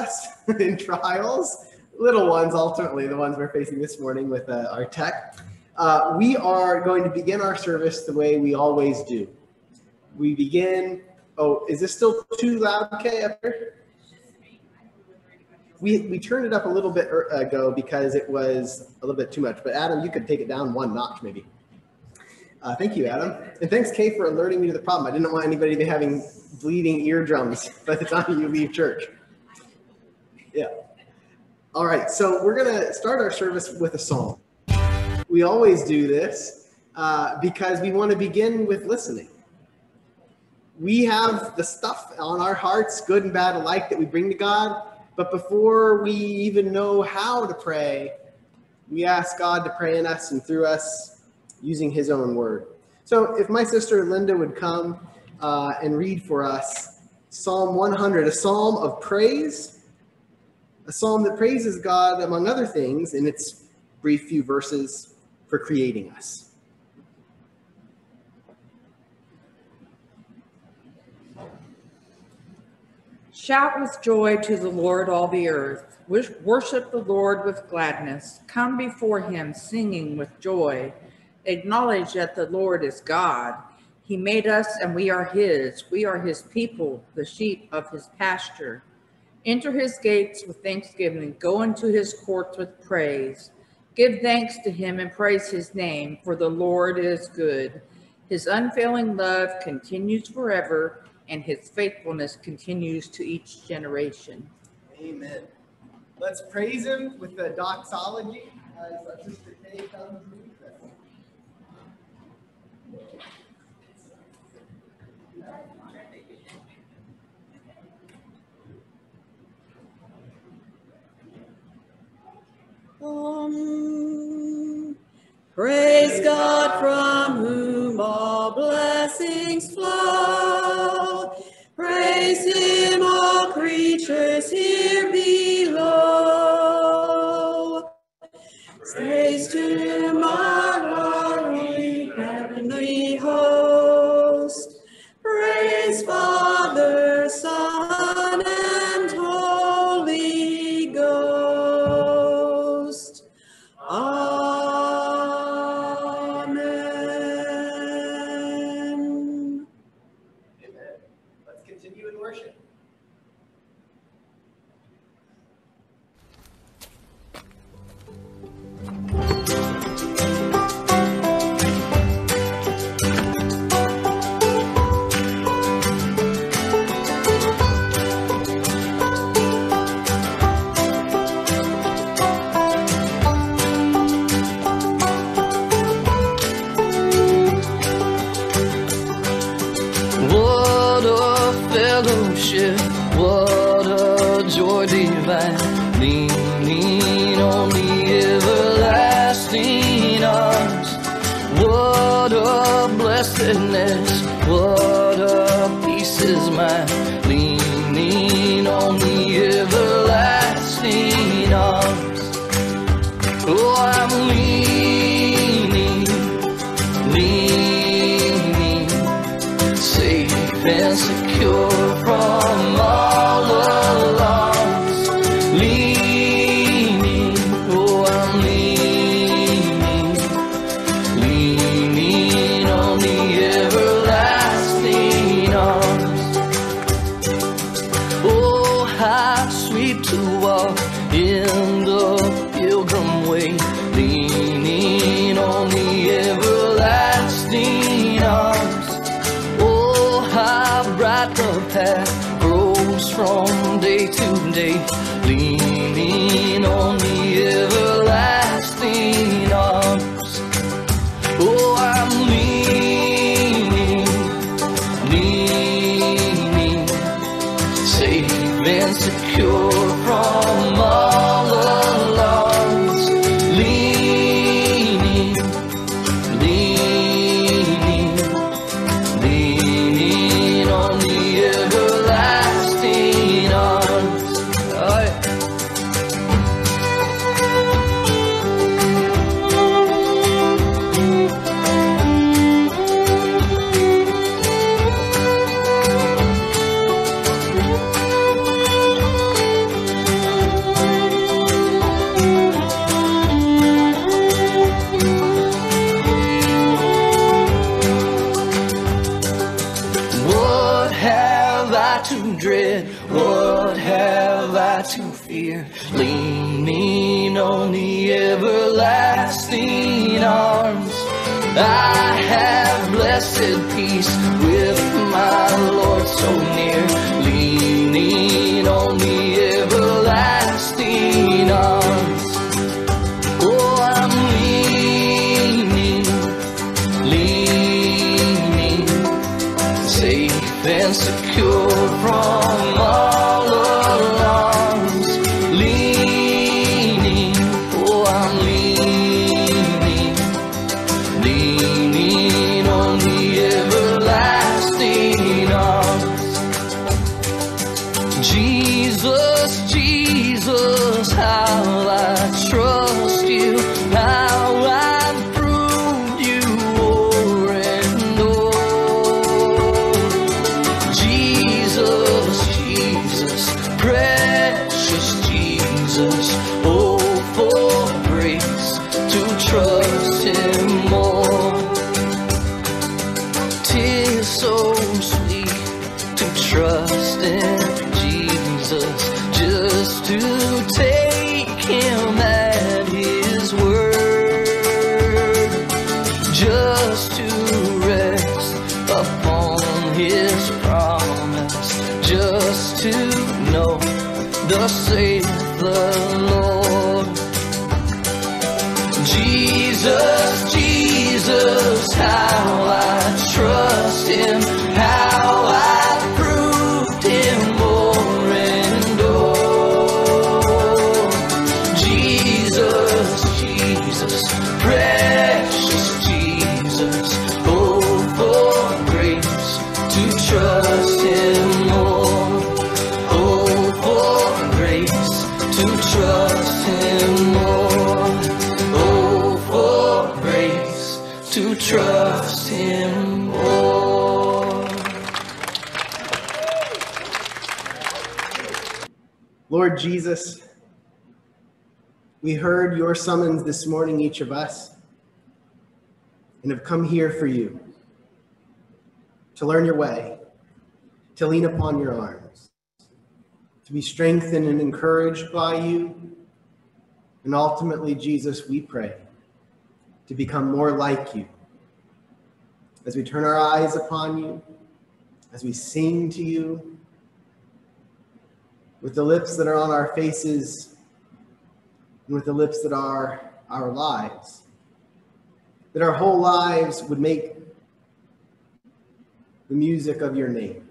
in trials, little ones, ultimately the ones we're facing this morning with our tech. We are going to begin our service the way we always do. We begin, oh, is this still too loud, Kay, up here? We turned it up a little bit ago because it was a little bit too much, but Adam, you could take it down one notch maybe. Thank you, Adam. And thanks, Kay, for alerting me to the problem. I didn't want anybody to be having bleeding eardrums by the time you leave church. Yeah. All right, so we're going to start our service with a psalm. We always do this because we want to begin with listening. We have the stuff on our hearts, good and bad alike, that we bring to God. But before we even know how to pray, we ask God to pray in us and through us using his own word. So if my sister Linda would come and read for us Psalm 100, a psalm of praise, a psalm that praises God, among other things, in its brief few verses, for creating us. Shout with joy to the Lord, all the earth. Worship the Lord with gladness. Come before him singing with joy. Acknowledge that the Lord is God. He made us and we are his. We are his people, the sheep of his pasture. Enter his gates with thanksgiving. Go into his courts with praise. Give thanks to him and praise his name, for the Lord is good. His unfailing love continues forever, and his faithfulness continues to each generation. Amen. Let's praise him with the doxology as our sister Kay comes and reads us. Praise God from whom all blessings flow. Praise him, all creatures here below. Praise to him, our glory, heavenly host. Praise Father, Son, and Holy Ghost. Amen. Amen. Let's continue in worship. What a fellowship, what a joy divine, leaning on the everlasting arms. What a blessedness, what a peace is mine, leaning on the everlasting arms. Oh, I'm leaning, safe and secure from all alarms. Leaning, oh, I'm leaning on the everlasting arms. Oh, how sweet to walk in the pilgrim way, leaning on the everlasting arms. Oh, how bright the path grows from day to day, leaning on the everlasting arms. Oh, I'm leaning, safe and secure from all alarms. Leaning on the everlasting arms. Oh, yeah. I to fear, leaning on the everlasting arms. I have blessed peace with my Lord so near, leaning on the everlasting arms. Oh, I'm leaning, safe and secure from all alarms. Leaning, oh, I'm leaning on the everlasting arms. Jesus, Jesus, how I trust you, how I've proved you o'er and o'er. Jesus, Jesus, precious Jesus, oh, for grace to trust him more. 'Tis so sweet to trust in Jesus, just to take him at his word, just to rest upon his promise, just to know thus saith the Lord. Jesus, Jesus, how I trust him, how I proved him o'er and o'er. Jesus, Jesus, precious Jesus, oh, for grace to trust him more. Oh, for grace to trust him more. Oh, for grace to trust him more. Lord Jesus, we heard your summons this morning, each of us, and have come here for you, to learn your way, to lean upon your arms, to be strengthened and encouraged by you, and ultimately, Jesus, we pray, to become more like you. As we turn our eyes upon you, as we sing to you, with the lips that are on our faces, and with the lips that are our lives, that our whole lives would make the music of your name.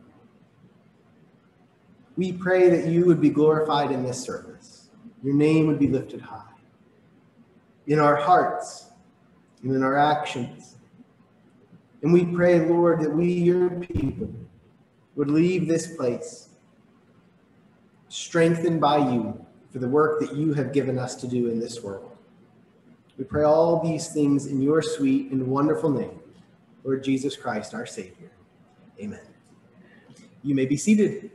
We pray that you would be glorified in this service. Your name would be lifted high in our hearts and in our actions. And we pray, Lord, that we, your people, would leave this place strengthened by you for the work that you have given us to do in this world. We pray all these things in your sweet and wonderful name, Lord Jesus Christ, our Savior. Amen. You may be seated.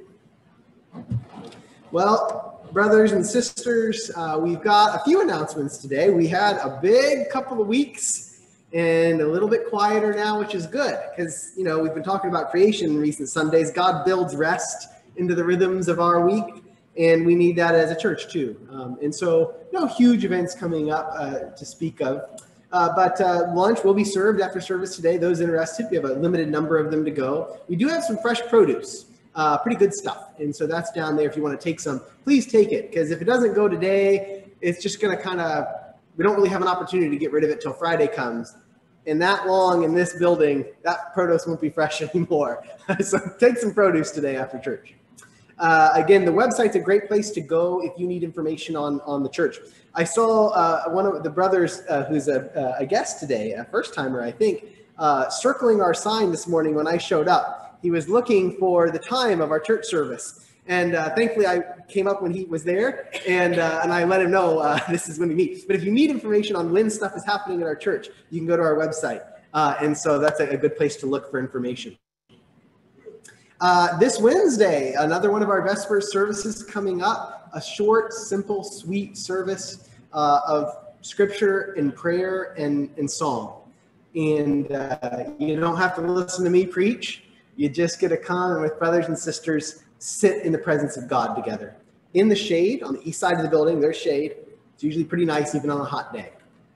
Well, brothers and sisters, we've got a few announcements today. We had a big couple of weeks and a little bit quieter now, which is good because, you know, we've been talking about creation in recent Sundays. God builds rest into the rhythms of our week, and we need that as a church too. And so no huge events coming up to speak of, but lunch will be served after service today. Those interested, we have a limited number of them to go. We do have some fresh produce, pretty good stuff. And so that's down there if you want to take some. Please take it, because if it doesn't go today, it's just going to kind of, we don't really have an opportunity to get rid of it till Friday comes. And that long in this building, that produce won't be fresh anymore. So take some produce today after church. Again, the website's a great place to go if you need information on the church. I saw one of the brothers who's a guest today, a first timer, I think, circling our sign this morning when I showed up. He was looking for the time of our church service. And thankfully, I came up when he was there, and I let him know this is when we meet. But if you need information on when stuff is happening at our church, you can go to our website. And so that's a good place to look for information. This Wednesday, another one of our Vespers services coming up, a short, simple, sweet service of scripture and prayer and song. And you don't have to listen to me preach. You just get to come and with brothers and sisters sit in the presence of God together. in the shade on the east side of the building. There's shade. It's usually pretty nice even on a hot day.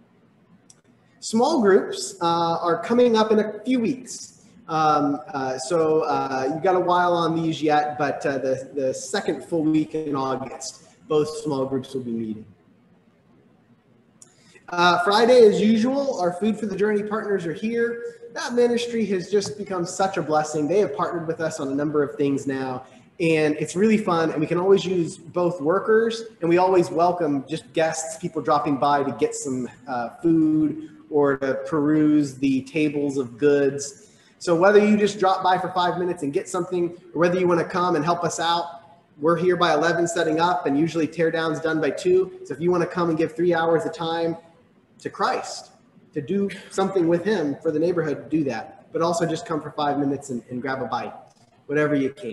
Small groups are coming up in a few weeks. So you've got a while on these yet, but the second full week in August, both small groups will be meeting. Friday, as usual, our Food for the Journey partners are here. That ministry has just become such a blessing. They have partnered with us on a number of things now, and it's really fun. And we can always use both workers, and we always welcome just guests, people dropping by to get some food or to peruse the tables of goods. So whether you just drop by for 5 minutes and get something, or whether you want to come and help us out, we're here by 11 setting up, and usually tear down's done by 2. So if you want to come and give 3 hours of time to Christ, to do something with him for the neighborhood, do that. But also just come for 5 minutes and grab a bite, whatever you can.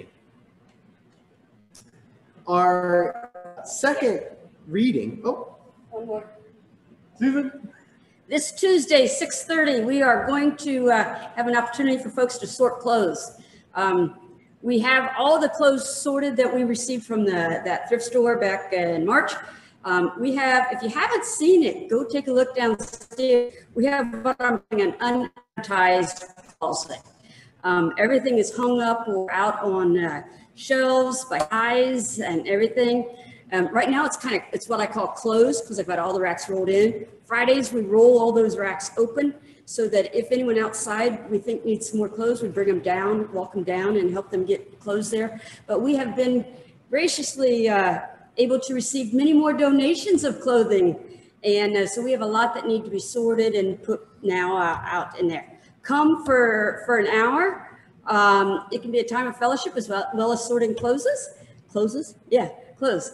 Our second reading, One more. Susan? This Tuesday, 6:30, we are going to have an opportunity for folks to sort clothes. We have all the clothes sorted that we received from that thrift store back in March. We have, if you haven't seen it, go take a look downstairs. We have what I'm calling an unadvertised closet. Everything is hung up or out on shelves by eyes and everything. Right now it's what I call closed because I've got all the racks rolled in. Fridays, we roll all those racks open so that if anyone outside we think needs some more clothes, we bring them down, walk them down and help them get clothes there. But we have been graciously able to receive many more donations of clothing. And so we have a lot that need to be sorted and put now out in there. Come for an hour. It can be a time of fellowship as well as sorting clothes. Yeah, clothes.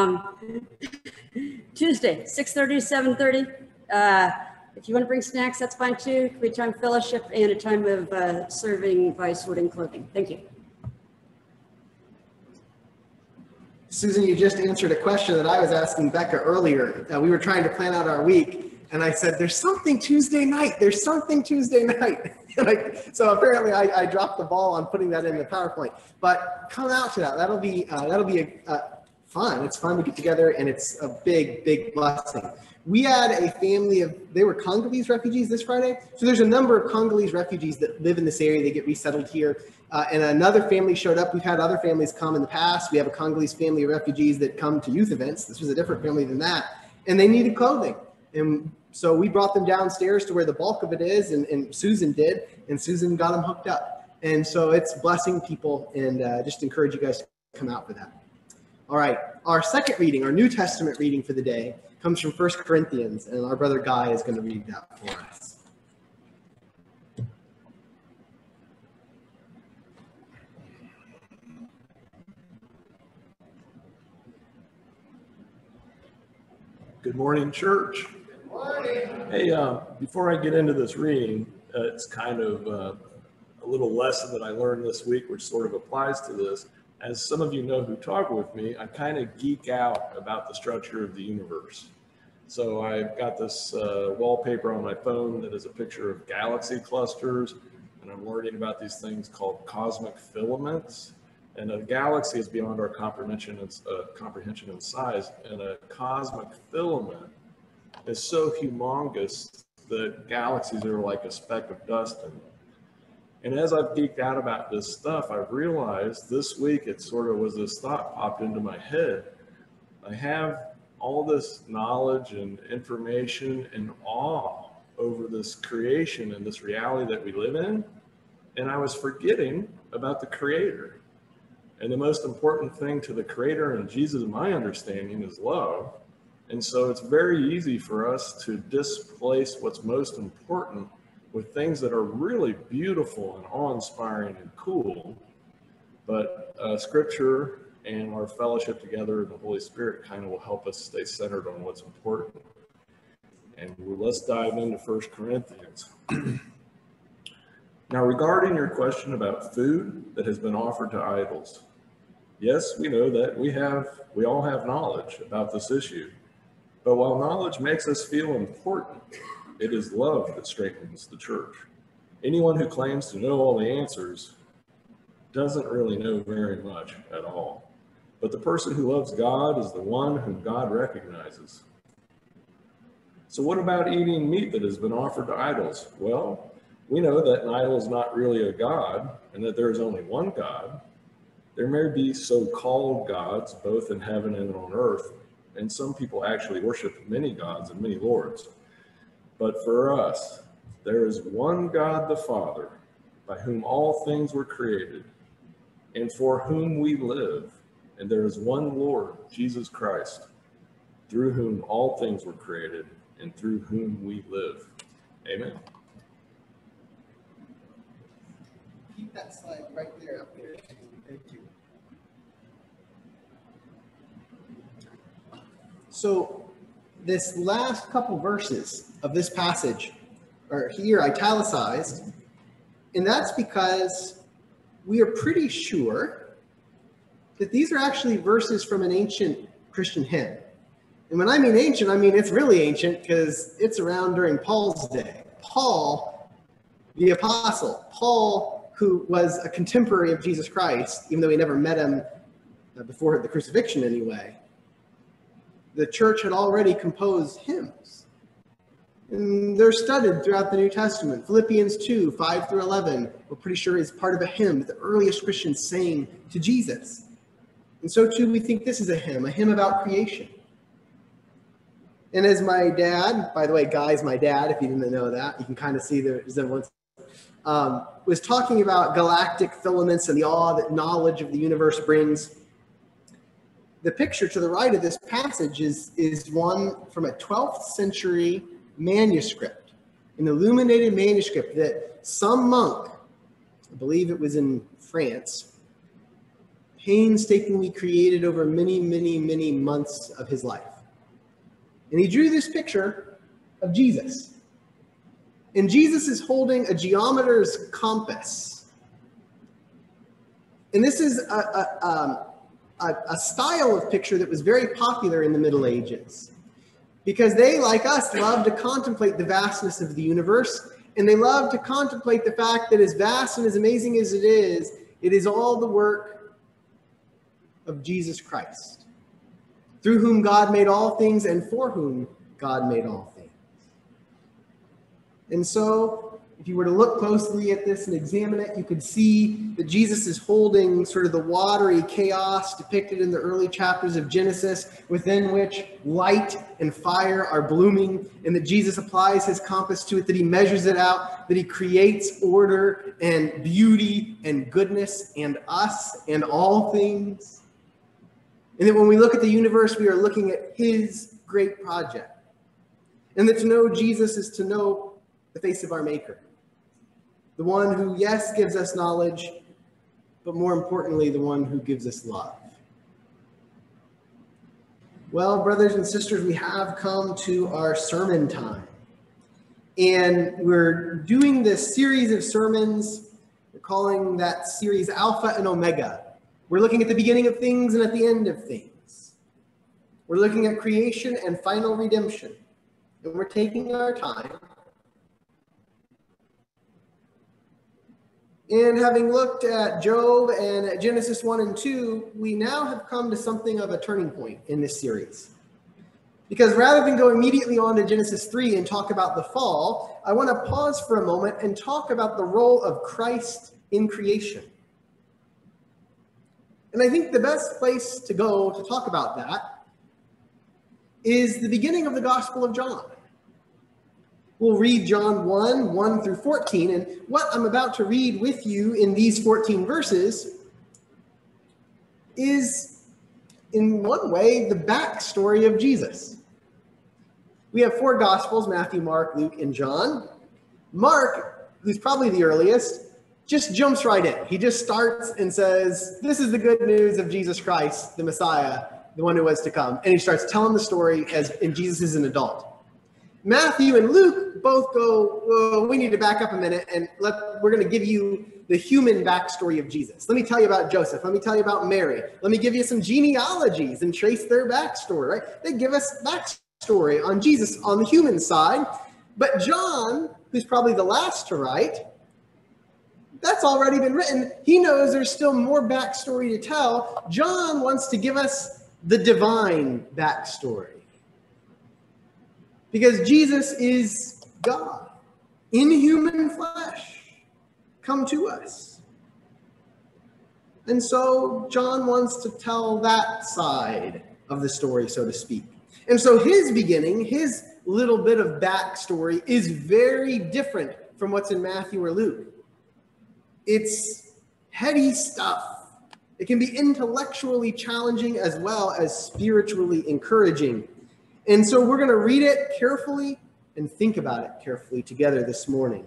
Tuesday, 6:30 to 7:30. If you want to bring snacks, that's fine too. It could be a time of fellowship and a time of serving by sorting clothing. Thank you. Susan, you just answered a question that I was asking Becca earlier. We were trying to plan out our week, and I said, there's something Tuesday night. There's something Tuesday night. So apparently I dropped the ball on putting that in the PowerPoint. But come out to that. That'll be fun. It's fun to get together, and it's a big, big blessing. We had a family they were Congolese refugees this Friday. So there's a number of Congolese refugees that live in this area. They get resettled here. And another family showed up. We've had other families come in the past. We have a Congolese family of refugees that come to youth events. This was a different family than that. And they needed clothing. And so we brought them downstairs to where the bulk of it is. And Susan did. And Susan got them hooked up. And so it's blessing people. And just encourage you guys to come out for that. All right. Our second reading, our New Testament reading for the day, comes from 1 Corinthians. And our brother Guy is going to read that for us. Good morning, church. Good morning. Hey, before I get into this reading, it's kind of a little lesson that I learned this week, which sort of applies to this. As some of you know who talk with me, I kind of geek out about the structure of the universe. So I've got this wallpaper on my phone that is a picture of galaxy clusters, and I'm learning about these things called cosmic filaments. And a galaxy is beyond our comprehension in size, and a cosmic filament is so humongous that galaxies are like a speck of dust in it. And as I've geeked out about this stuff, I've realized this week it sort of was this thought popped into my head. I have all this knowledge and information and awe over this creation and this reality that we live in, and I was forgetting about the Creator. And the most important thing to the Creator and Jesus, in my understanding, is love. And so it's very easy for us to displace what's most important with things that are really beautiful and awe-inspiring and cool. But Scripture and our fellowship together in the Holy Spirit kind of will help us stay centered on what's important. And let's dive into 1 Corinthians. Now, regarding your question about food that has been offered to idols, yes, we know that we all have knowledge about this issue. But while knowledge makes us feel important, it is love that strengthens the church. Anyone who claims to know all the answers doesn't really know very much at all. but the person who loves God is the one whom God recognizes. So what about eating meat that has been offered to idols? Well, we know that an idol is not really a god and that there is only one God. There may be so-called gods, both in heaven and on earth, and some people actually worship many gods and many lords. But for us, there is one God the Father, by whom all things were created, and for whom we live. And there is one Lord, Jesus Christ, through whom all things were created, and through whom we live. Amen. Keep that slide right there up there. Thank you. So this last couple verses of this passage are here italicized, and that's because we are pretty sure that these are actually verses from an ancient Christian hymn. And when I mean ancient, I mean it's really ancient because it's around during Paul's day. Paul, the apostle, Paul, who was a contemporary of Jesus Christ, even though he never met him before the crucifixion anyway, the church had already composed hymns. And they're studied throughout the New Testament. Philippians 2, 5 through 11, we're pretty sure is part of a hymn that the earliest Christians sang to Jesus. And so too, we think this is a hymn about creation. And as my dad, by the way, Guy's my dad, if you didn't know that, you can kind of see the resemblance, was talking about galactic filaments and the awe that knowledge of the universe brings. The picture to the right of this passage is one from a 12th century manuscript, an illuminated manuscript that some monk, I believe it was in France, painstakingly created over many, many, many months of his life. And he drew this picture of Jesus. And Jesus is holding a geometer's compass. And this is a style of picture that was very popular in the Middle Ages, because they, like us, love to contemplate the vastness of the universe, and they love to contemplate the fact that as vast and as amazing as it is all the work of Jesus Christ, through whom God made all things and for whom God made all things. And so, if you were to look closely at this and examine it, you could see that Jesus is holding sort of the watery chaos depicted in the early chapters of Genesis, within which light and fire are blooming, and that Jesus applies his compass to it, that he measures it out, that he creates order and beauty and goodness and us and all things. And that when we look at the universe, we are looking at his great project. And that to know Jesus is to know the face of our Maker. The one who, yes, gives us knowledge, but more importantly, the one who gives us love. Well, brothers and sisters, we have come to our sermon time. And we're doing this series of sermons. We're calling that series Alpha and Omega. We're looking at the beginning of things and at the end of things. We're looking at creation and final redemption. And we're taking our time. And having looked at Job and at Genesis 1 and 2, we now have come to something of a turning point in this series. Because rather than go immediately on to Genesis 3 and talk about the fall, I want to pause for a moment and talk about the role of Christ in creation. And I think the best place to go to talk about that is the beginning of the Gospel of John. We'll read John 1 through 14, and what I'm about to read with you in these 14 verses is, in one way, the backstory of Jesus. We have 4 Gospels, Matthew, Mark, Luke, and John. Mark, who's probably the earliest, just jumps right in. He just starts and says, this is the good news of Jesus Christ, the Messiah, the one who was to come. And he starts telling the story in Jesus as an adult. Matthew and Luke both go, whoa, we need to back up a minute, and we're going to give you the human backstory of Jesus. Let me tell you about Joseph. Let me tell you about Mary. Let me give you some genealogies and trace their backstory, right? They give us backstory on Jesus on the human side. But John, who's probably the last to write, That's already been written. He knows there's still more backstory to tell. John wants to give us the divine backstory. Because Jesus is God in human flesh, come to us. And so John wants to tell that side of the story, so to speak. And so his beginning, his little bit of backstory is very different from what's in Matthew or Luke. It's heady stuff. It can be intellectually challenging as well as spiritually encouraging. And so we're going to read it carefully and think about it carefully together this morning.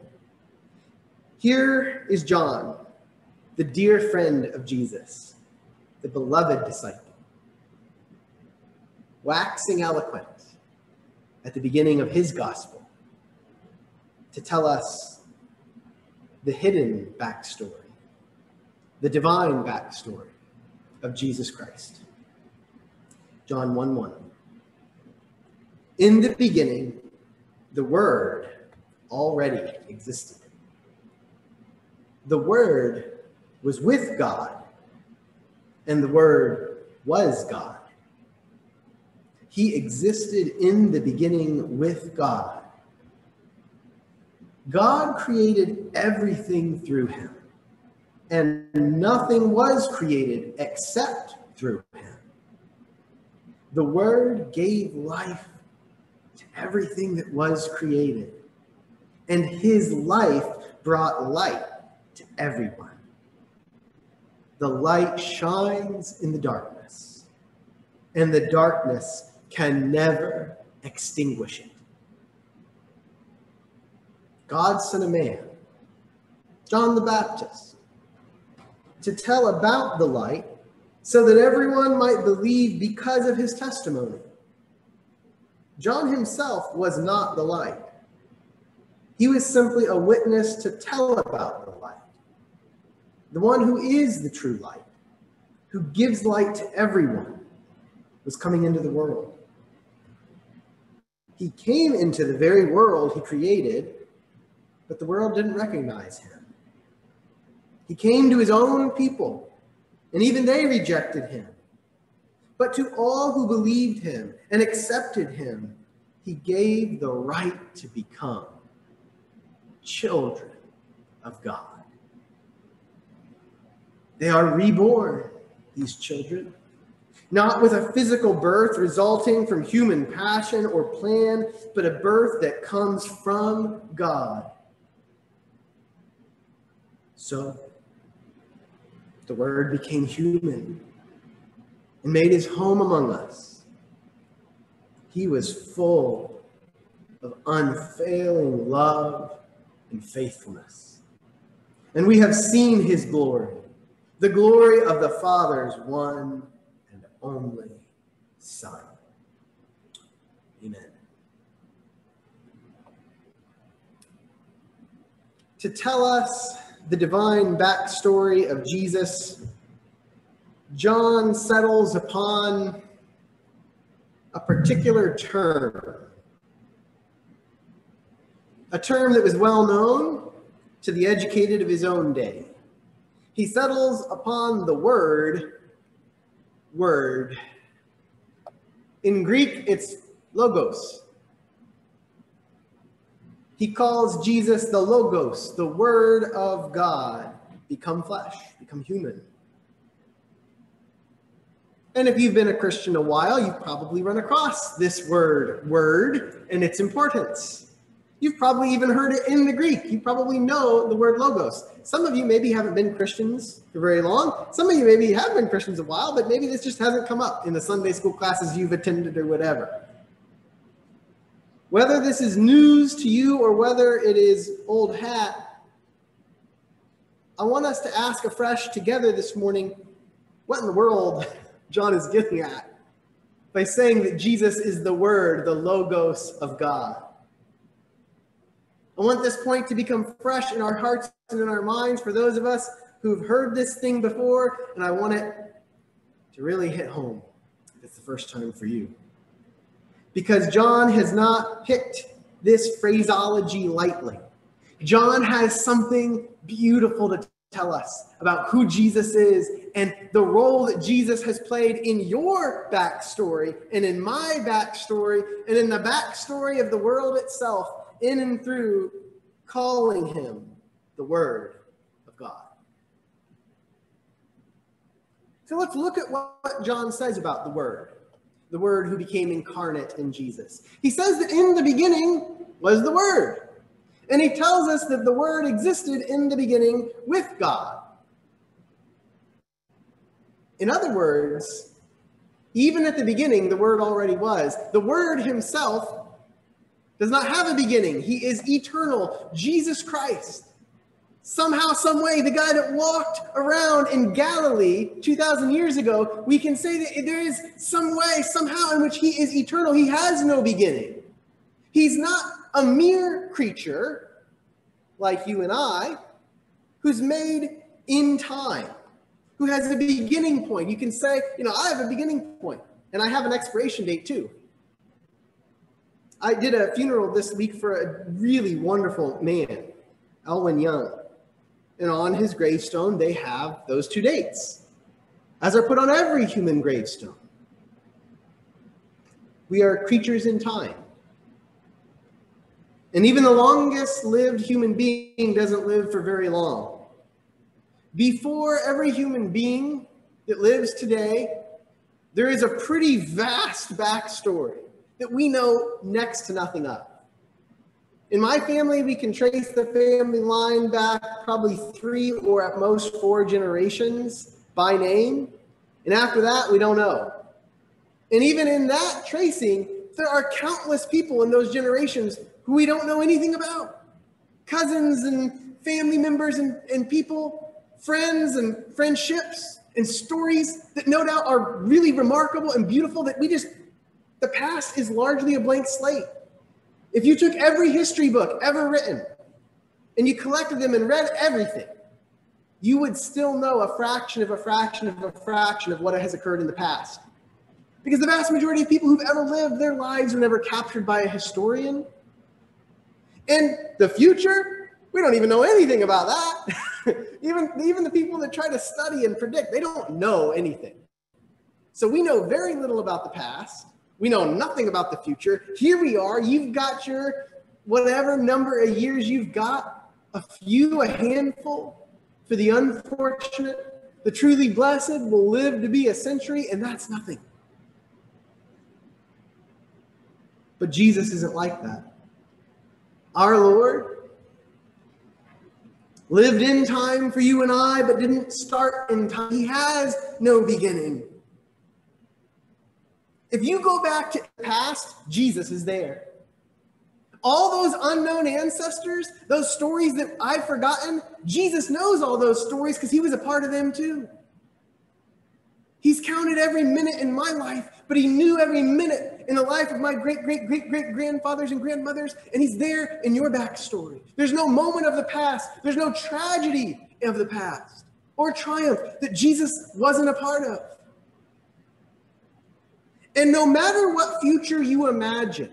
Here is John, the dear friend of Jesus, the beloved disciple, waxing eloquent at the beginning of his gospel to tell us the hidden backstory, the divine backstory of Jesus Christ. John 1:1. In the beginning, the Word already existed. The Word was with God, and the Word was God. He existed in the beginning with God. God created everything through him, and nothing was created except through him. The Word gave life to everything that was created, and his life brought light to everyone. The light shines in the darkness, and the darkness can never extinguish it. God sent a man, John the Baptist, to tell about the light so that everyone might believe because of his testimony. John himself was not the light. He was simply a witness to tell about the light. The one who is the true light, who gives light to everyone, was coming into the world. He came into the very world he created, but the world didn't recognize him. He came to his own people, and even they rejected him. But to all who believed him and accepted him, he gave the right to become children of God. They are reborn, these children, not with a physical birth resulting from human passion or plan, but a birth that comes from God. So, the Word became human and made his home among us. He was full of unfailing love and faithfulness. And we have seen his glory, the glory of the Father's one and only Son. Amen. To tell us the divine backstory of Jesus, John settles upon a particular term, a term that was well known to the educated of his own day. He settles upon the word. In Greek, it's logos. He calls Jesus the Logos, the Word of God, become flesh, become human. And if you've been a Christian a while, you've probably run across this word, and its importance. You've probably even heard it in the Greek. You probably know the word logos. Some of you maybe haven't been Christians for very long. Some of you maybe have been Christians a while, but maybe this just hasn't come up in the Sunday school classes you've attended or whatever. Whether this is news to you or whether it is old hat, I want us to ask afresh together this morning, what in the world John is getting at by saying that Jesus is the Word, the Logos of God. I want this point to become fresh in our hearts and in our minds for those of us who've heard this thing before, and I want it to really hit home if it's the first time for you. Because John has not picked this phraseology lightly. John has something beautiful to tell us about who Jesus is and the role that Jesus has played in your backstory and in my backstory and in the backstory of the world itself, in and through calling him the Word of God. So let's look at what John says about the Word who became incarnate in Jesus. He says that in the beginning was the Word. And he tells us that the Word existed in the beginning with God. In other words, even at the beginning, the Word already was. The Word himself does not have a beginning. He is eternal. Jesus Christ. Somehow, some way, the guy that walked around in Galilee 2,000 years ago, we can say that there is some way, somehow, in which he is eternal. He has no beginning. He's not a mere creature like you and I, who's made in time, who has a beginning point. You can say, I have a beginning point, and I have an expiration date too. I did a funeral this week for a really wonderful man, Elwin Young. And on his gravestone, they have those two dates, as are put on every human gravestone. We are creatures in time. And even the longest lived human being doesn't live for very long. Before every human being that lives today, there is a pretty vast backstory that we know next to nothing of. In my family, we can trace the family line back probably 3 or at most 4 generations by name. And after that, we don't know. And even in that tracing, there are countless people in those generations who we don't know anything about. Cousins and family members and people, friends and friendships and stories that no doubt are really remarkable and beautiful that the past is largely a blank slate. If you took every history book ever written and you collected them and read everything, you would still know a fraction of a fraction of a fraction of what has occurred in the past. Because the vast majority of people who've ever lived, their lives were never captured by a historian. And the future, we don't even know anything about that. even the people that try to study and predict, they don't know anything. So we know very little about the past. We know nothing about the future. Here we are. You've got your whatever number of years you've got, a handful for the unfortunate. The truly blessed will live to be a century, and that's nothing. But Jesus isn't like that. Our Lord lived in time for you and I, but didn't start in time. He has no beginning. If you go back to the past, Jesus is there. All those unknown ancestors, those stories that I've forgotten, Jesus knows all those stories because he was a part of them too. He's counted every minute in my life, but he knew every minute in the life of my great-great-great-great-grandfathers and grandmothers, and he's there in your backstory. There's no moment of the past. There's no tragedy of the past or triumph that Jesus wasn't a part of. And no matter what future you imagine,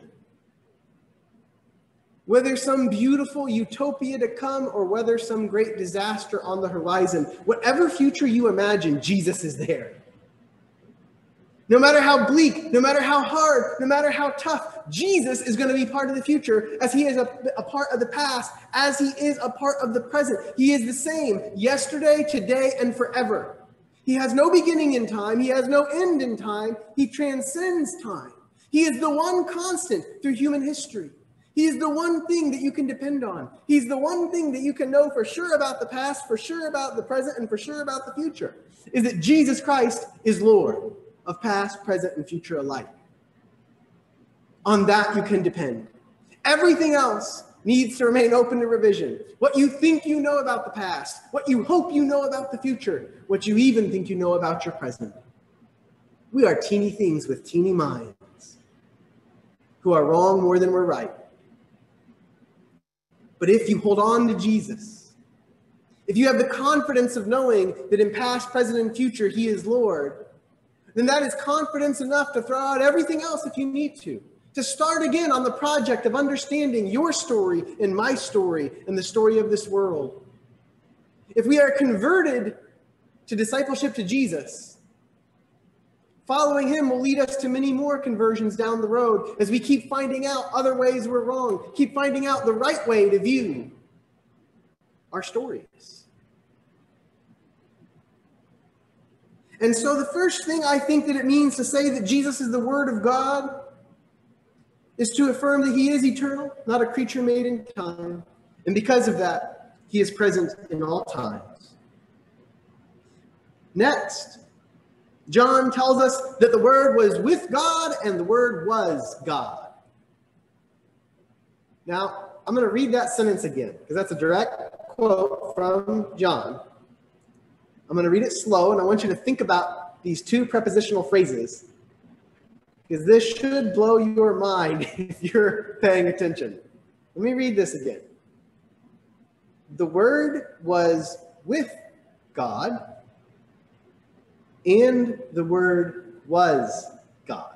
whether some beautiful utopia to come or whether some great disaster on the horizon, whatever future you imagine, Jesus is there. No matter how bleak, no matter how hard, no matter how tough, Jesus is going to be part of the future as he is a part of the past, as he is a part of the present. He is the same yesterday, today, and forever. He has no beginning in time. He has no end in time. He transcends time. He is the one constant through human history. He is the one thing that you can depend on. He's the one thing that you can know for sure about the past, for sure about the present, and for sure about the future, is that Jesus Christ is Lord of past, present, and future alike. On that you can depend. Everything else needs to remain open to revision. What you think you know about the past, what you hope you know about the future, what you even think you know about your present. We are teeny things with teeny minds who are wrong more than we're right. But if you hold on to Jesus, if you have the confidence of knowing that in past, present, and future, he is Lord, then that is confidence enough to throw out everything else if you need to. to start again on the project of understanding your story and my story and the story of this world. If we are converted to discipleship to Jesus, following him will lead us to many more conversions down the road as we keep finding out other ways we're wrong, keep finding out the right way to view our stories. And so the first thing I think that it means to say that Jesus is the Word of God is to affirm that he is eternal, not a creature made in time. And because of that, he is present in all times. Next, John tells us that the Word was with God and the Word was God. Now, I'm going to read that sentence again because that's a direct quote from John. I'm going to read it slow, and I want you to think about these two prepositional phrases because this should blow your mind if you're paying attention. Let me read this again. The Word was with God, and the Word was God.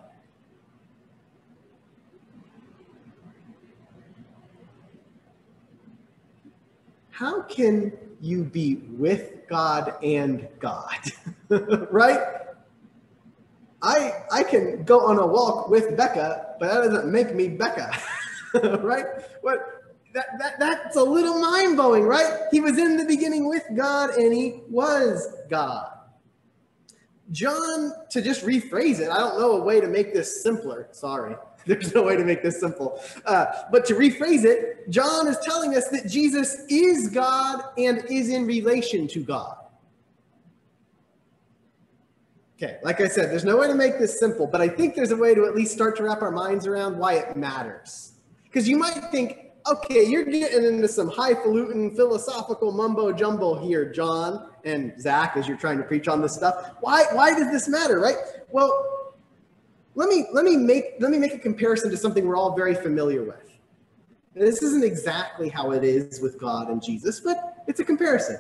How can you be with God and God? Right? I can go on a walk with Becca, but that doesn't make me Becca. Right? That's a little mind-blowing, right? He was in the beginning with God and he was God. John, to just rephrase it, I don't know a way to make this simpler. Sorry, there's no way to make this simple. But to rephrase it, John is telling us that Jesus is God and is in relation to God. Okay, like I said, there's no way to make this simple, but I think there's a way to at least start to wrap our minds around why it matters. Because you might think, okay, you're getting into some highfalutin philosophical mumbo jumbo here, John and Zach, as you're trying to preach on this stuff. Why does this matter, right? Well, let me make a comparison to something we're all very familiar with. And this isn't exactly how it is with God and Jesus, but it's a comparison.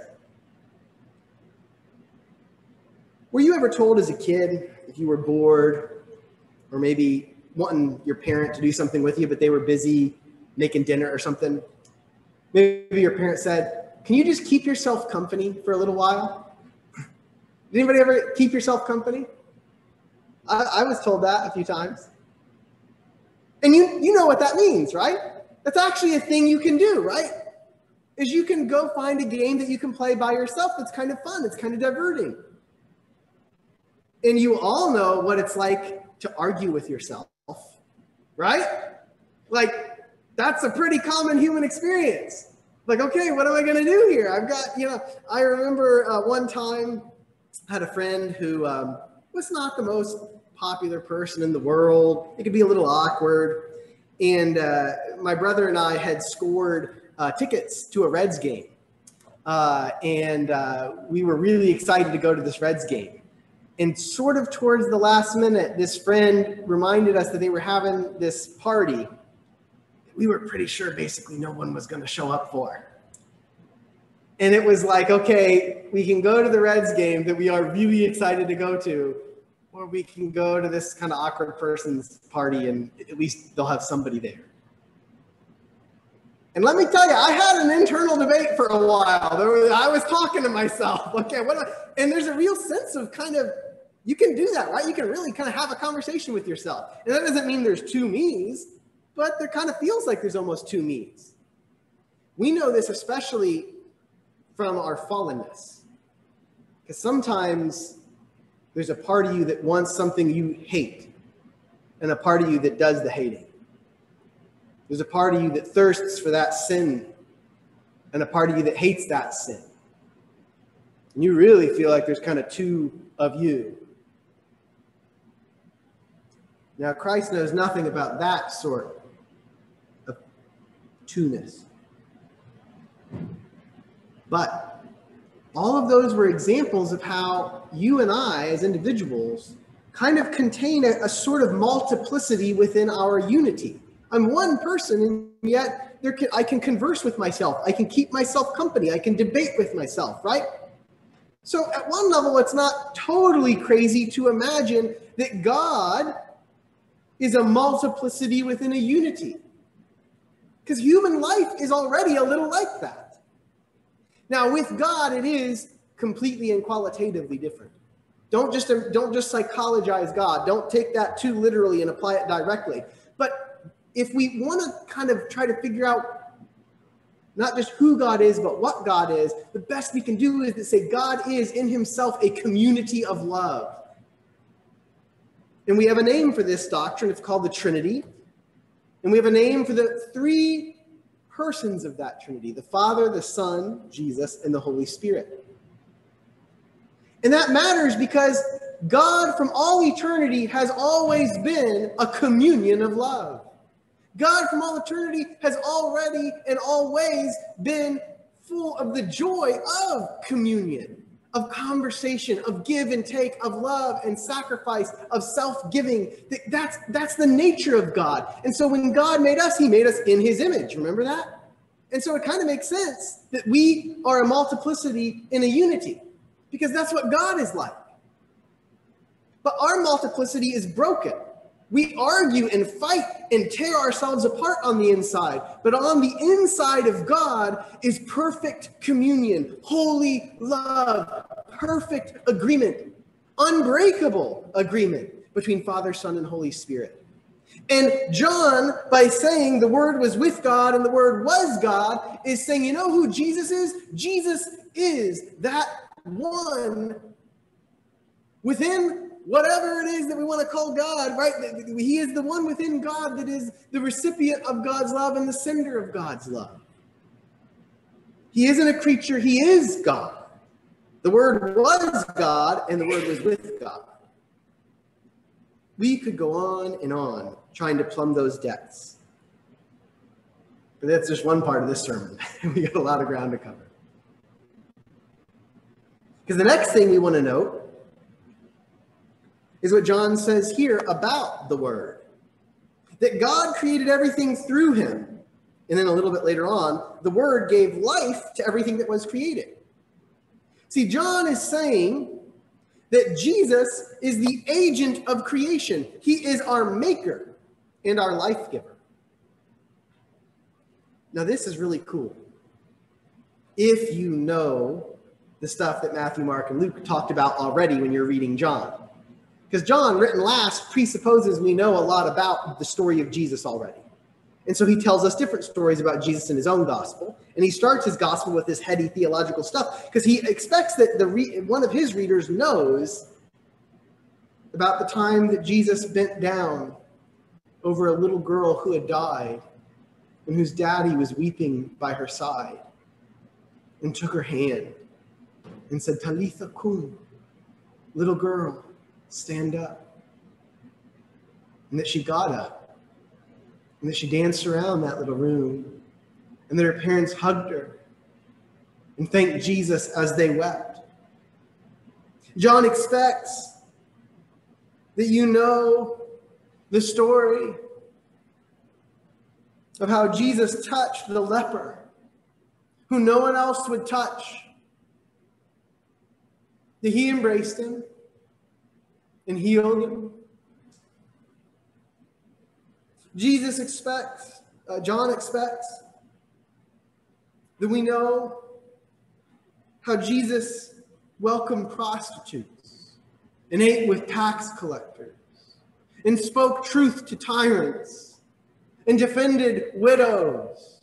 Were you ever told as a kid, if you were bored, or maybe wanting your parent to do something with you, but they were busy making dinner or something, maybe your parent said, can you just keep yourself company for a little while? Did anybody ever keep yourself company? I was told that a few times. And you know what that means, right? That's actually a thing you can do, right? Is you can go find a game that you can play by yourself that's kind of fun, it's kind of diverting. And you all know what it's like to argue with yourself, right? Like, that's a pretty common human experience. Like, okay, what am I going to do here? I've got, I remember one time I had a friend who was not the most popular person in the world. It could be a little awkward. And my brother and I had scored tickets to a Reds game. And we were really excited to go to this Reds game. And sort of towards the last minute, this friend reminded us that they were having this party. We were pretty sure basically no one was going to show up for. And it was like, okay, we can go to the Reds game that we are really excited to go to, or we can go to this kind of awkward person's party and at least they'll have somebody there. And let me tell you, I had an internal debate for a while. I was talking to myself, okay, and there's a real sense of kind of, you can do that, right? You can really kind of have a conversation with yourself. And that doesn't mean there's two me's, but there kind of feels like there's almost two me's. We know this especially from our fallenness. Because sometimes there's a part of you that wants something you hate, and a part of you that does the hating. There's a part of you that thirsts for that sin, and a part of you that hates that sin. And you really feel like there's kind of two of you. Now, Christ knows nothing about that sort of two-ness. But all of those were examples of how you and I, as individuals, kind of contain a sort of multiplicity within our unity. I'm one person, and yet I can converse with myself. I can keep myself company. I can debate with myself, right? So at one level, it's not totally crazy to imagine that God is a multiplicity within a unity. Because human life is already a little like that. Now, with God, it is completely and qualitatively different. Don't just psychologize God. Don't take that too literally and apply it directly. But if we want to kind of try to figure out not just who God is, but what God is, the best we can do is to say God is in himself a community of love. And we have a name for this doctrine. It's called the Trinity. And we have a name for the three persons of that Trinity: the Father, the Son, Jesus, and the Holy Spirit. And that matters because God from all eternity has always been a communion of love. God from all eternity has already and always been full of the joy of communion, of conversation, of give and take, of love and sacrifice, of self-giving. That's the nature of God. And so when God made us, he made us in his image. Remember that? And so it kind of makes sense that we are a multiplicity in a unity, because that's what God is like. But our multiplicity is broken. We argue and fight and tear ourselves apart on the inside. But on the inside of God is perfect communion, holy love, perfect agreement, unbreakable agreement between Father, Son, and Holy Spirit. And John, by saying the Word was with God and the Word was God, is saying, you know who Jesus is? Jesus is that one within whatever it is that we want to call God, right? He is the one within God that is the recipient of God's love and the sender of God's love. He isn't a creature, he is God. The Word was God and the Word was with God. We could go on trying to plumb those depths. But that's just one part of this sermon. We got a lot of ground to cover. Because the next thing we want to note is what John says here about the Word. That God created everything through him. And then a little bit later on, the Word gave life to everything that was created. See, John is saying that Jesus is the agent of creation. He is our maker and our life giver. Now, this is really cool. If you know the stuff that Matthew, Mark, and Luke talked about already when you're reading John. Because John, written last, presupposes we know a lot about the story of Jesus already. And so he tells us different stories about Jesus in his own gospel. And he starts his gospel with this heady theological stuff because he expects that one of his readers knows about the time that Jesus bent down over a little girl who had died and whose daddy was weeping by her side, and took her hand and said, "Talitha kum," little girl, stand up. And that she got up, and that she danced around that little room, and that her parents hugged her and thanked Jesus as they wept. John expects that you know the story of how Jesus touched the leper who no one else would touch. That he embraced him and healed him. John expects that we know how Jesus welcomed prostitutes and ate with tax collectors and spoke truth to tyrants and defended widows.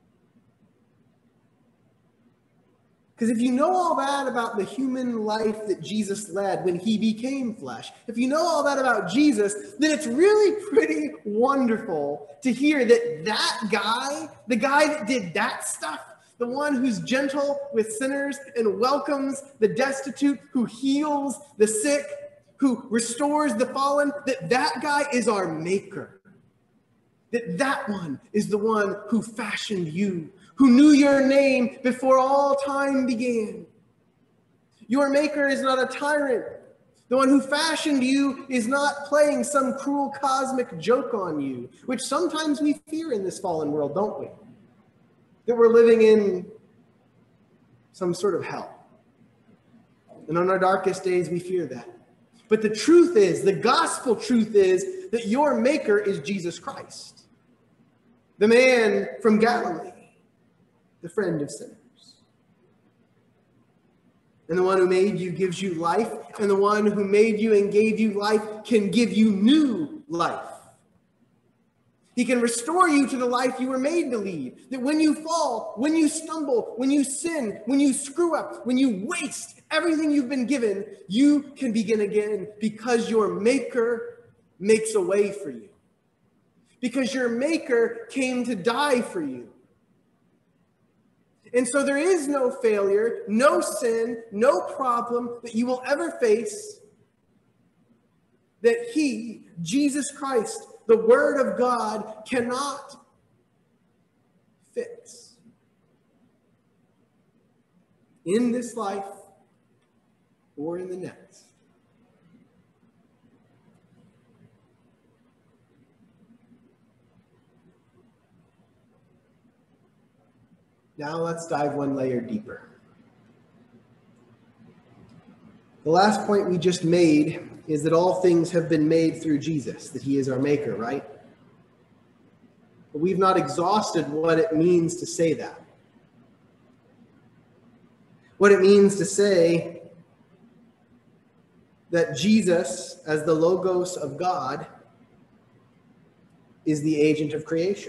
Because if you know all that about the human life that Jesus led when he became flesh, if you know all that about Jesus, then it's really pretty wonderful to hear that guy, the guy that did that stuff, the one who's gentle with sinners and welcomes the destitute, who heals the sick, who restores the fallen, that guy is our maker. That one is the one who fashioned you, who knew your name before all time began. Your maker is not a tyrant. The one who fashioned you is not playing some cruel cosmic joke on you, which sometimes we fear in this fallen world, don't we? That we're living in some sort of hell. And on our darkest days, we fear that. But the truth is, the gospel truth is that your maker is Jesus Christ, the man from Galilee, the friend of sinners. And the one who made you gives you life, and the one who made you and gave you life can give you new life. He can restore you to the life you were made to lead. That when you fall, when you stumble, when you sin, when you screw up, when you waste everything you've been given, you can begin again because your maker makes a way for you. Because your maker came to die for you. And so there is no failure, no sin, no problem that you will ever face that he, Jesus Christ, the Word of God, cannot fix. In this life or in the next. Now let's dive one layer deeper. The last point we just made is that all things have been made through Jesus, that he is our maker, right? But we've not exhausted what it means to say that. What it means to say that Jesus, as the Logos of God, is the agent of creation.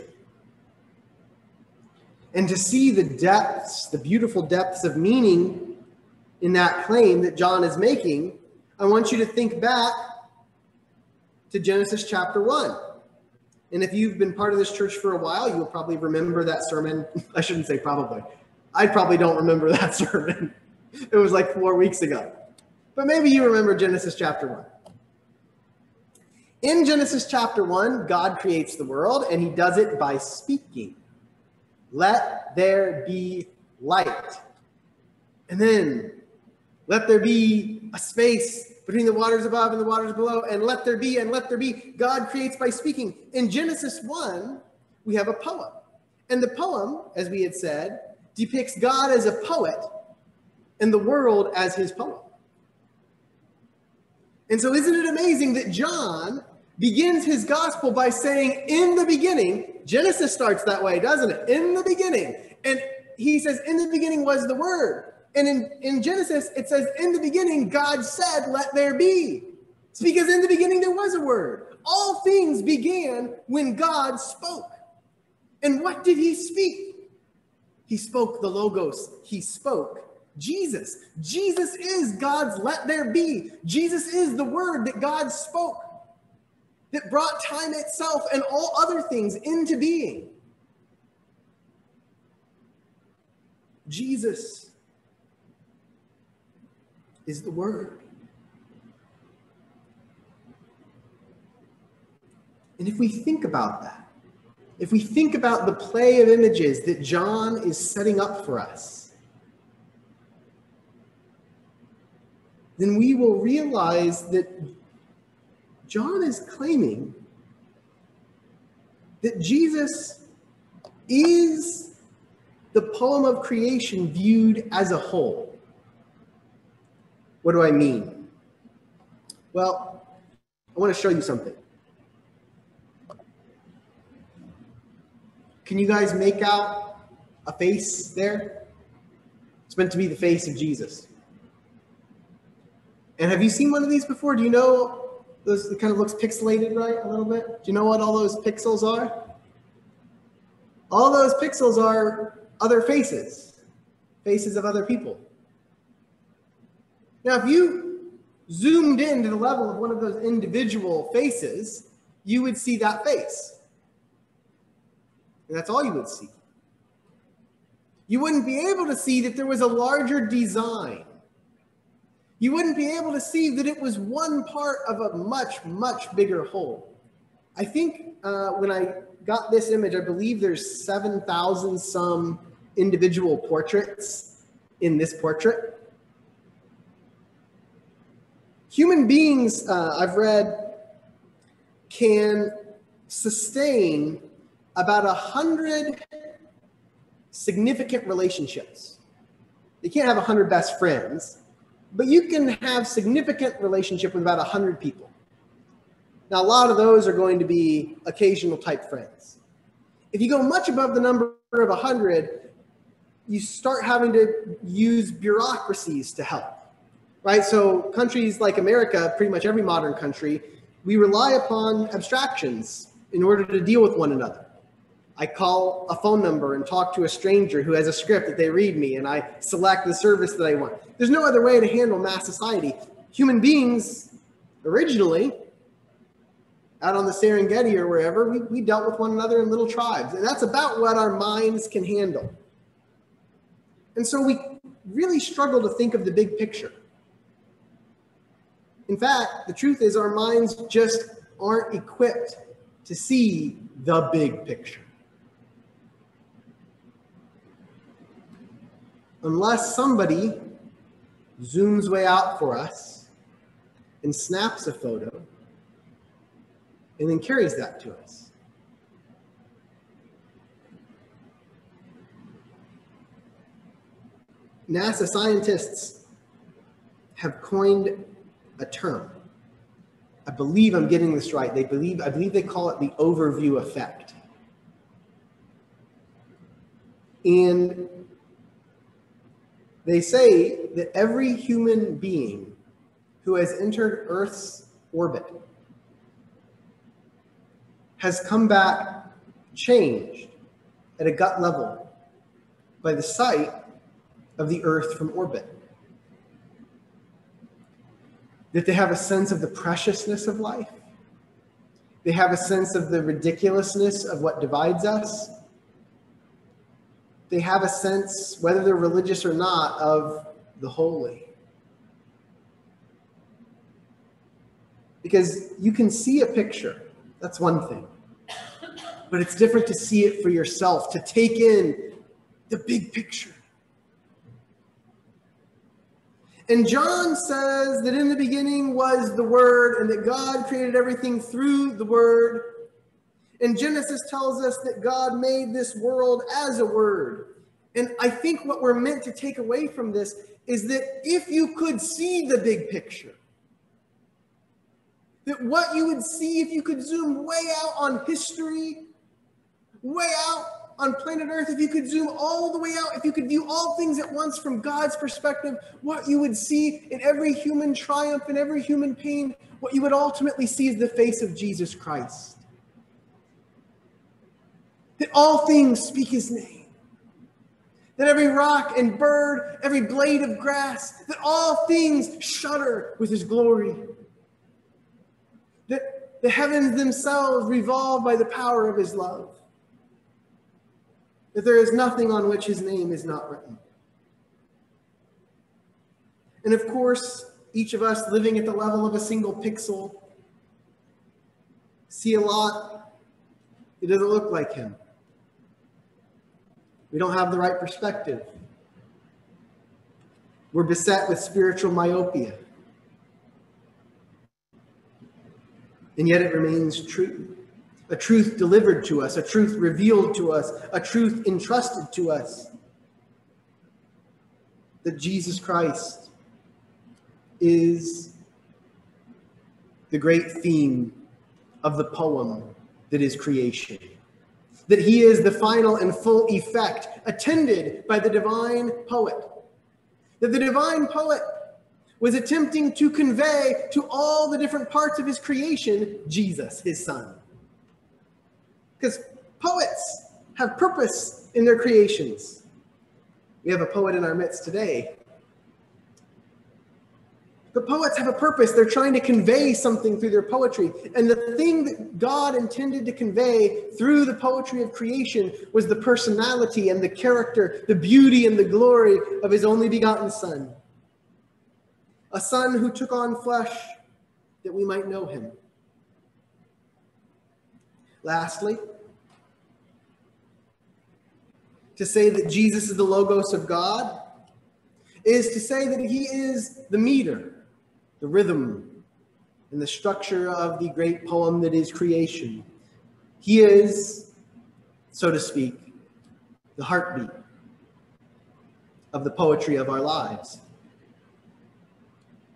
And to see the depths, the beautiful depths of meaning in that claim that John is making, I want you to think back to Genesis chapter 1. And if you've been part of this church for a while, you'll probably remember that sermon. I shouldn't say probably. I probably don't remember that sermon. It was like 4 weeks ago. But maybe you remember Genesis chapter 1. In Genesis chapter 1, God creates the world, and he does it by speaking. Let there be light. And then let there be a space between the waters above and the waters below, and let there be, and let there be. God creates by speaking. In Genesis 1, we have a poem. And the poem, as we had said, depicts God as a poet and the world as his poem. And so isn't it amazing that John begins his gospel by saying, in the beginning, Genesis starts that way, doesn't it? In the beginning. And he says, in the beginning was the Word. And in Genesis, it says, in the beginning, God said, let there be. It's because in the beginning, there was a Word. All things began when God spoke. And what did he speak? He spoke the Logos. He spoke Jesus. Jesus is God's let there be. Jesus is the Word that God spoke, that brought time itself and all other things into being. Jesus is the Word. And if we think about that, if we think about the play of images that John is setting up for us, then we will realize that John is claiming that Jesus is the poem of creation viewed as a whole. What do I mean? Well, I want to show you something. Can you guys make out a face there? It's meant to be the face of Jesus. And have you seen one of these before? Do you know those? It kind of looks pixelated, right? A little bit. Do you know what all those pixels are? All those pixels are other faces, faces of other people. Now, if you zoomed in to the level of one of those individual faces, you would see that face. And that's all you would see. You wouldn't be able to see that there was a larger design. You wouldn't be able to see that it was one part of a much, much bigger whole. I think when I got this image, I believe there's 7,000 some individual portraits in this portrait. Human beings, I've read, can sustain about 100 significant relationships. They can't have 100 best friends, but you can have significant relationship with about 100 people. Now, a lot of those are going to be occasional type friends. If you go much above the number of 100, you start having to use bureaucracies to help, right? So countries like America, pretty much every modern country, we rely upon abstractions in order to deal with one another. I call a phone number and talk to a stranger who has a script that they read me, and I select the service that I want. There's no other way to handle mass society. Human beings, originally, out on the Serengeti or wherever, we dealt with one another in little tribes. And that's about what our minds can handle. And so we really struggle to think of the big picture. In fact, the truth is our minds just aren't equipped to see the big picture. Unless somebody zooms way out for us and snaps a photo and then carries that to us. NASA scientists have coined a term. I believe I'm getting this right. I believe they call it the overview effect. And they say that every human being who has entered Earth's orbit has come back changed at a gut level by the sight of the Earth from orbit. That they have a sense of the preciousness of life. They have a sense of the ridiculousness of what divides us. They have a sense, whether they're religious or not, of the holy. Because you can see a picture, that's one thing. But it's different to see it for yourself, to take in the big picture. And John says that in the beginning was the Word, and that God created everything through the Word. And Genesis tells us that God made this world as a word. And I think what we're meant to take away from this is that if you could see the big picture, that what you would see if you could zoom way out on history, way out on planet Earth, if you could zoom all the way out, if you could view all things at once from God's perspective, what you would see in every human triumph and every human pain, what you would ultimately see is the face of Jesus Christ. That all things speak his name. That every rock and bird, every blade of grass, that all things shudder with his glory. That the heavens themselves revolve by the power of his love. That there is nothing on which his name is not written. And of course, each of us living at the level of a single pixel see a lot. It doesn't look like him. We don't have the right perspective. We're beset with spiritual myopia. And yet it remains true. A truth delivered to us, a truth revealed to us, a truth entrusted to us. That Jesus Christ is the great theme of the poem that is creation. That he is the final and full effect, attended by the divine poet. That the divine poet was attempting to convey to all the different parts of his creation, Jesus, his son. Because poets have purpose in their creations. We have a poet in our midst today. The poets have a purpose. They're trying to convey something through their poetry. And the thing that God intended to convey through the poetry of creation was the personality and the character, the beauty and the glory of his only begotten Son. A Son who took on flesh that we might know him. Lastly, to say that Jesus is the Logos of God is to say that he is the meter, the rhythm, and the structure of the great poem that is creation. He is, so to speak, the heartbeat of the poetry of our lives.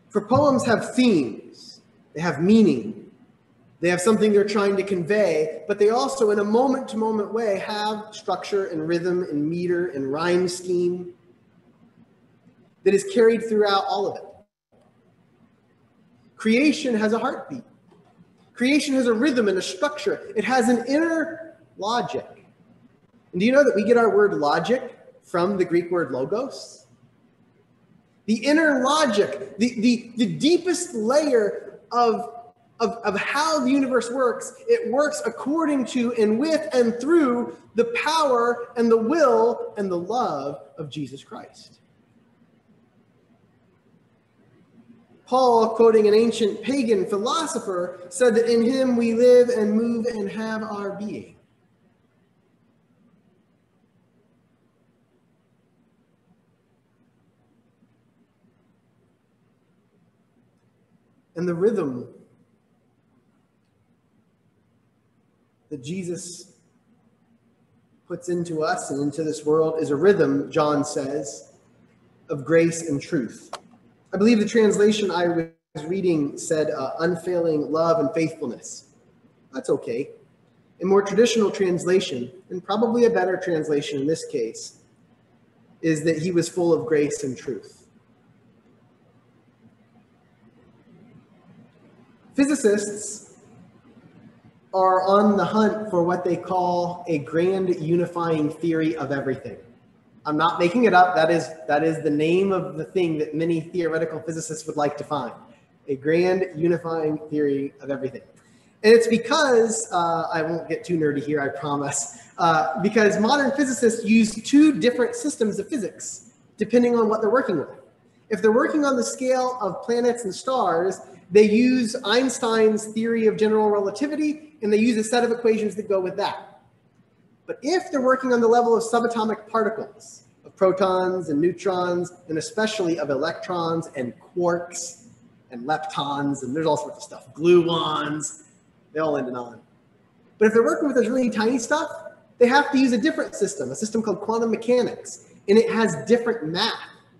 For poems have themes, they have meaning, they have something they're trying to convey, but they also, in a moment-to-moment way, have structure and rhythm and meter and rhyme scheme that is carried throughout all of it. Creation has a heartbeat. Creation has a rhythm and a structure. It has an inner logic. And do you know that we get our word logic from the Greek word logos? The inner logic, the deepest layer of how the universe works, it works according to and with and through the power and the will and the love of Jesus Christ. Paul, quoting an ancient pagan philosopher, said that in him we live and move and have our being. And the rhythm that Jesus puts into us and into this world is a rhythm, John says, of grace and truth. I believe the translation I was reading said unfailing love and faithfulness. That's okay. A more traditional translation, and probably a better translation in this case, is that he was full of grace and truth. Physicists are on the hunt for what they call a grand unifying theory of everything. I'm not making it up. That is the name of the thing that many theoretical physicists would like to find. A grand unifying theory of everything. And it's because, I won't get too nerdy here, I promise, because modern physicists use two different systems of physics, depending on what they're working with. If they're working on the scale of planets and stars, they use Einstein's theory of general relativity, and they use a set of equations that go with that. But if they're working on the level of subatomic particles, of protons and neutrons, and especially of electrons and quarks and leptons, and there's all sorts of stuff, gluons, they all end in on. But if they're working with this really tiny stuff, they have to use a different system, a system called quantum mechanics, and it has different math.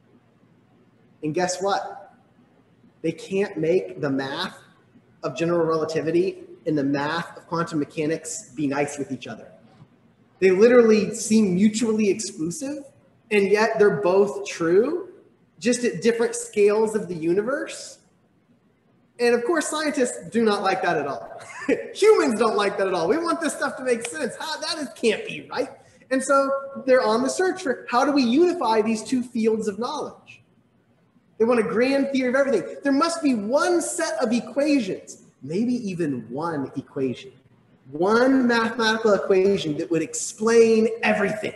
And guess what? They can't make the math of general relativity and the math of quantum mechanics be nice with each other. They literally seem mutually exclusive, and yet they're both true, just at different scales of the universe. And of course, scientists do not like that at all. Humans don't like that at all. We want this stuff to make sense. Can't be right. And so they're on the search for how do we unify these two fields of knowledge? They want a grand theory of everything. There must be one set of equations, maybe even one equation. One mathematical equation that would explain everything.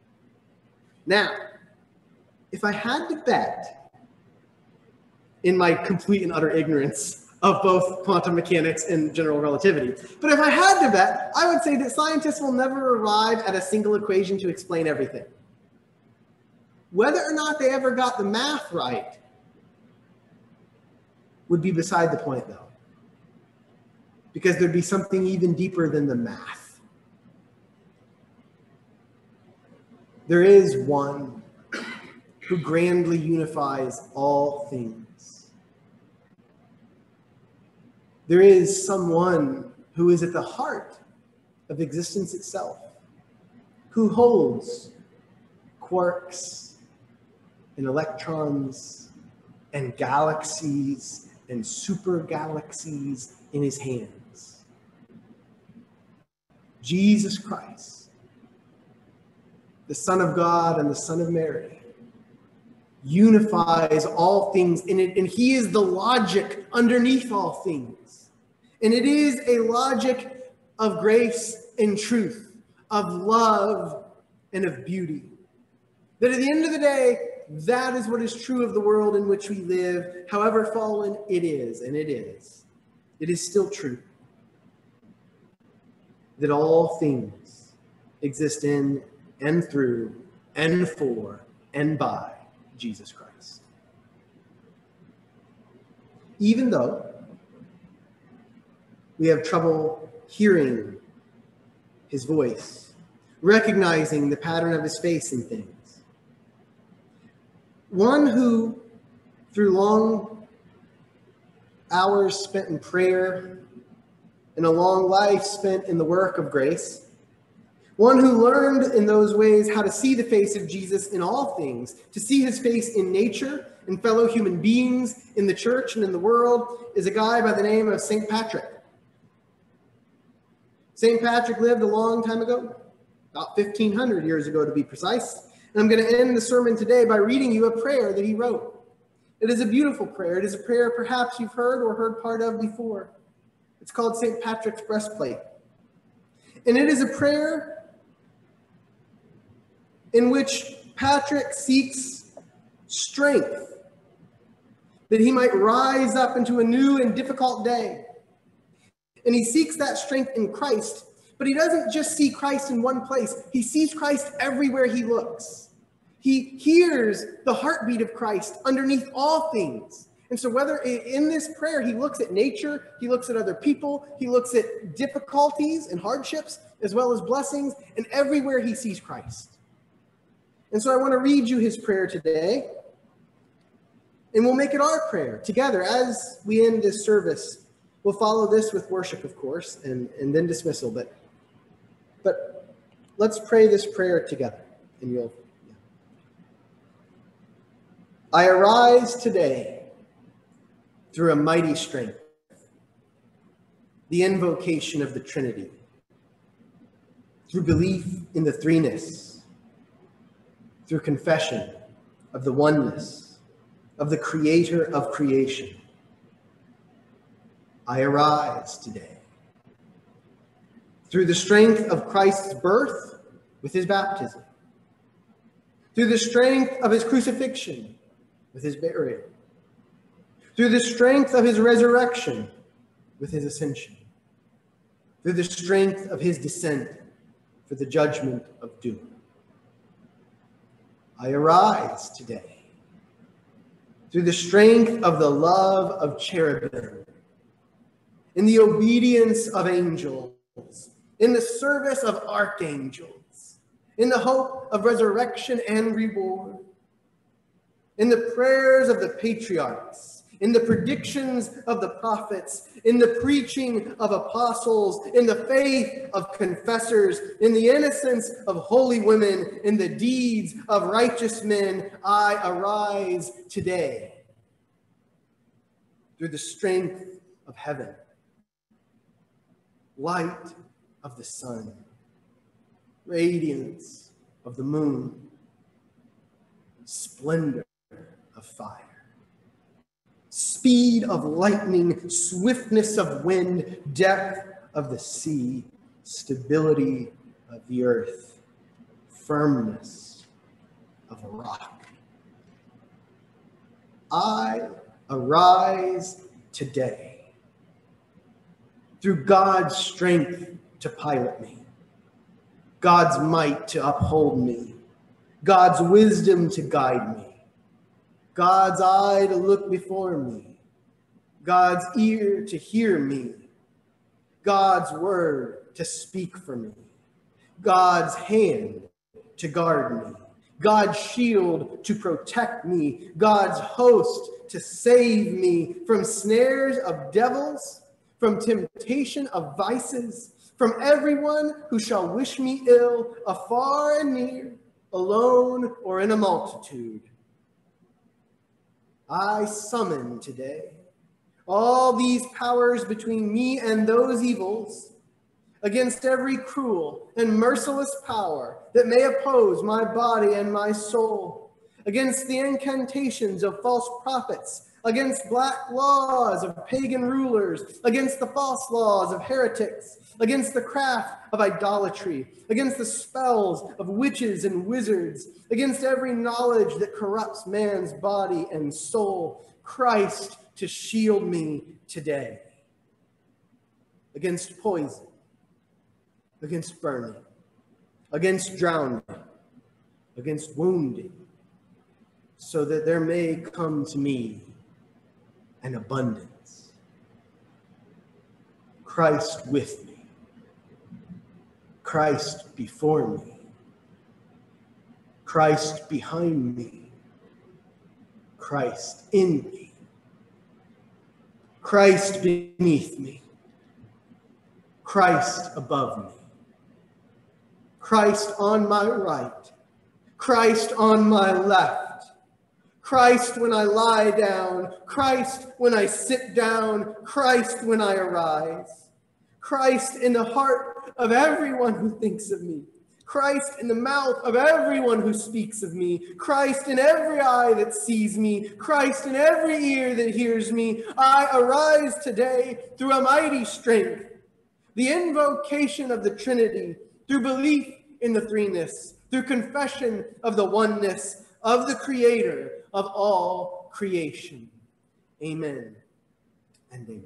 Now, if I had to bet, in my complete and utter ignorance of both quantum mechanics and general relativity, but if I had to bet, I would say that scientists will never arrive at a single equation to explain everything. Whether or not they ever got the math right would be beside the point, though. Because there'd be something even deeper than the math. There is one who grandly unifies all things. There is someone who is at the heart of existence itself, who holds quarks and electrons and galaxies and super galaxies in his hands. Jesus Christ, the Son of God and the Son of Mary, unifies all things in it, and he is the logic underneath all things. And it is a logic of grace and truth, of love and of beauty. That at the end of the day, that is what is true of the world in which we live, however fallen it is, and it is. It is still true that all things exist in and through and for and by Jesus Christ. Even though we have trouble hearing his voice, recognizing the pattern of his face in things. One who, through long hours spent in prayer and a long life spent in the work of grace. One who learned in those ways how to see the face of Jesus in all things, to see his face in nature, in fellow human beings, in the church and in the world, is a guy by the name of St. Patrick. St. Patrick lived a long time ago, about 1,500 years ago to be precise. And I'm going to end the sermon today by reading you a prayer that he wrote. It is a beautiful prayer. It is a prayer perhaps you've heard or heard part of before. It's called St. Patrick's Breastplate. And it is a prayer in which Patrick seeks strength that he might rise up into a new and difficult day. And he seeks that strength in Christ, but he doesn't just see Christ in one place. He sees Christ everywhere he looks. He hears the heartbeat of Christ underneath all things. And so whether in this prayer he looks at nature, he looks at other people, he looks at difficulties and hardships, as well as blessings, and everywhere he sees Christ. And so I want to read you his prayer today, and we'll make it our prayer together as we end this service. We'll follow this with worship, of course, and then dismissal, but let's pray this prayer together, and you'll. I arise today through a mighty strength, the invocation of the Trinity, through belief in the threeness, through confession of the oneness of the Creator of creation. I arise today through the strength of Christ's birth with his baptism, through the strength of his crucifixion with his burial, through the strength of his resurrection with his ascension, through the strength of his descent for the judgment of doom. I arise today through the strength of the love of cherubim, in the obedience of angels, in the service of archangels, in the hope of resurrection and reward, in the prayers of the patriarchs, in the predictions of the prophets, in the preaching of apostles, in the faith of confessors, in the innocence of holy women, in the deeds of righteous men, I arise today through the strength of heaven, light of the sun, radiance of the moon, splendor of fire, speed of lightning, swiftness of wind, depth of the sea, stability of the earth, firmness of a rock. I arise today through God's strength to pilot me, God's might to uphold me, God's wisdom to guide me, God's eye to look before me, God's ear to hear me, God's word to speak for me, God's hand to guard me, God's shield to protect me, God's host to save me from snares of devils, from temptation of vices, from everyone who shall wish me ill, afar and near, alone or in a multitude. I summon today all these powers between me and those evils, against every cruel and merciless power that may oppose my body and my soul, against the incantations of false prophets, against black laws of pagan rulers, against the false laws of heretics, against the craft of idolatry, against the spells of witches and wizards, against every knowledge that corrupts man's body and soul, Christ to shield me today, against poison, against burning, against drowning, against wounding, so that there may come to me an abundance. Christ with me, Christ before me, Christ behind me, Christ in me. Christ beneath me, Christ above me, Christ on my right, Christ on my left, Christ when I lie down, Christ when I sit down, Christ when I arise, Christ in the heart of everyone who thinks of me, Christ in the mouth of everyone who speaks of me, Christ in every eye that sees me, Christ in every ear that hears me. I arise today through a mighty strength, the invocation of the Trinity, through belief in the threeness, through confession of the oneness of the Creator of all creation. Amen and amen.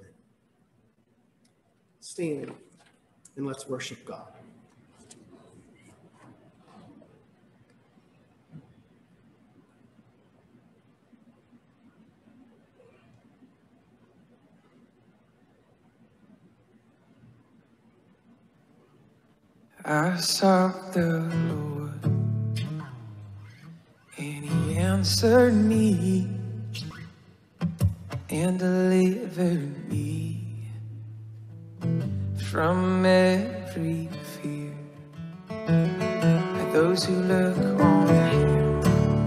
Stand and let's worship God. I sought the Lord, and He answered me and delivered me from every fear. And those who look on Him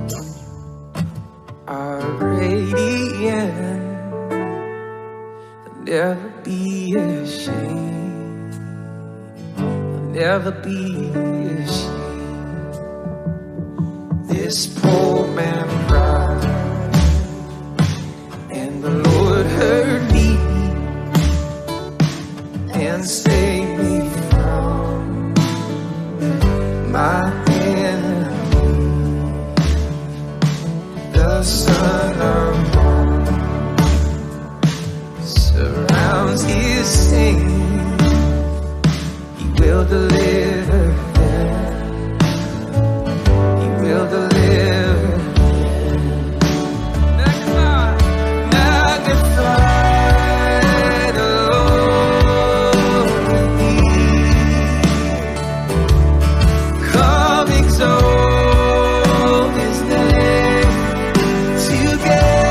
are radiant, they'll never be ashamed. Never be ashamed. This poor man cried, and the Lord heard me and saved me from my enemy. The Son of God surrounds His saints. Will deliver them. He will deliver them. Magnify the Lord with me. Come exalt His name together.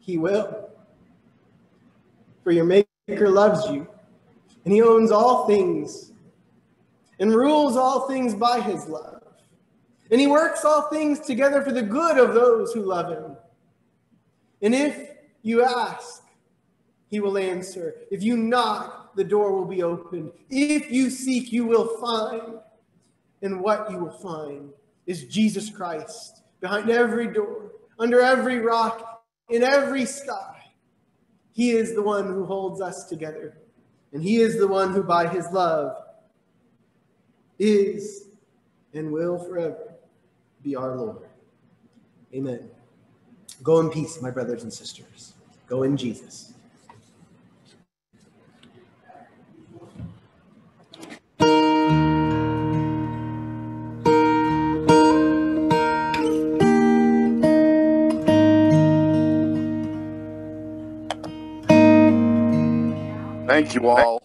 He will. For your Maker loves you, and he owns all things and rules all things by his love. And he works all things together for the good of those who love him. And if you ask, he will answer. If you knock, the door will be opened. If you seek, you will find. And what you will find is Jesus Christ behind every door, under every rock, in every sky. He is the one who holds us together. And he is the one who by his love is and will forever be our Lord. Amen. Go in peace, my brothers and sisters. Go in Jesus. Thank you all.